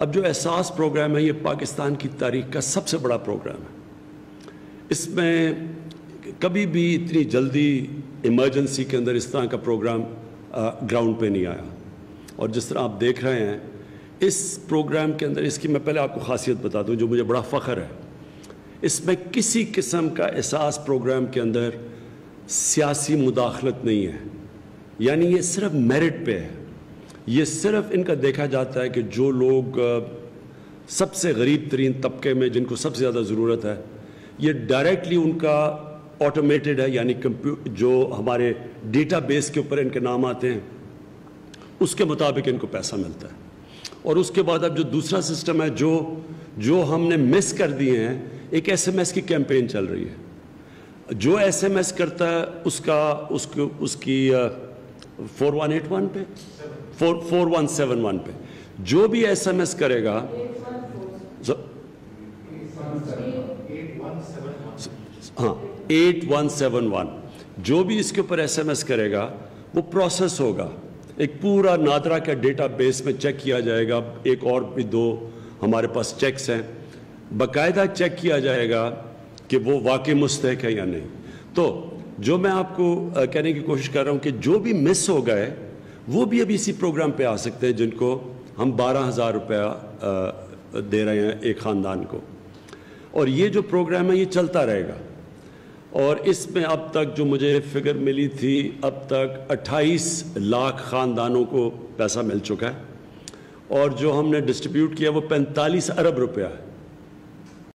اب جو احساس پروگرام ہے یہ پاکستان کی تاریخ کا سب سے بڑا پروگرام ہے. اس میں کبھی بھی اتنی جلدی ایمرجنسی کے اندر اس طرح کا پروگرام گراؤنڈ پہ نہیں آیا. اور جس طرح آپ دیکھ رہے ہیں اس پروگرام کے اندر، اس کی میں پہلے آپ کو خاصیت بتا دوں جو مجھے بڑا فخر ہے، اس میں کسی قسم کا احساس پروگرام کے اندر سیاسی مداخلت نہیں ہے. یعنی یہ صرف میرٹ پہ ہے. یہ صرف ان کا دیکھا جاتا ہے کہ جو لوگ سب سے غریب ترین طبقے میں، جن کو سب سے زیادہ ضرورت ہے، یہ ڈائریکٹلی ان کا آٹومیٹڈ ہے. یعنی جو ہمارے ڈیٹا بیس کے اوپر ان کے نام آتے ہیں اس کے مطابق ان کو پیسہ ملتا ہے. اور اس کے بعد اب جو دوسرا سسٹم ہے جو ہم نے مس کر دیے ہیں، ایک ایس ایم ایس کی کیمپین چل رہی ہے. جو ایس ایم ایس کرتا ہے اس کی 4181 پہ 4171 پہ جو بھی ایس ایم ایس کرے گا، ہاں 8171 جو بھی اس کے اوپر ایس ایم ایس کرے گا وہ پروسیس ہوگا. ایک پورا نادرا کا ڈیٹا بیس میں چیک کیا جائے گا. ایک اور بھی 2 ہمارے پاس چیکس ہیں. باقاعدہ چیک کیا جائے گا کہ وہ واقعی مستحق ہے یا نہیں. تو جو میں آپ کو کہنے کی کوشش کر رہا ہوں کہ جو بھی مس ہو گئے وہ بھی ابھی اسی پروگرام پہ آ سکتے ہیں، جن کو ہم 12,000 روپیہ دے رہے ہیں ایک خاندان کو. اور یہ جو پروگرام ہے یہ چلتا رہے گا. اور اس میں اب تک جو مجھے فگر ملی تھی، اب تک 28 لاکھ خاندانوں کو پیسہ مل چکا ہے. اور جو ہم نے ڈسٹریبیوٹ کیا وہ 45 ارب روپیہ ہے.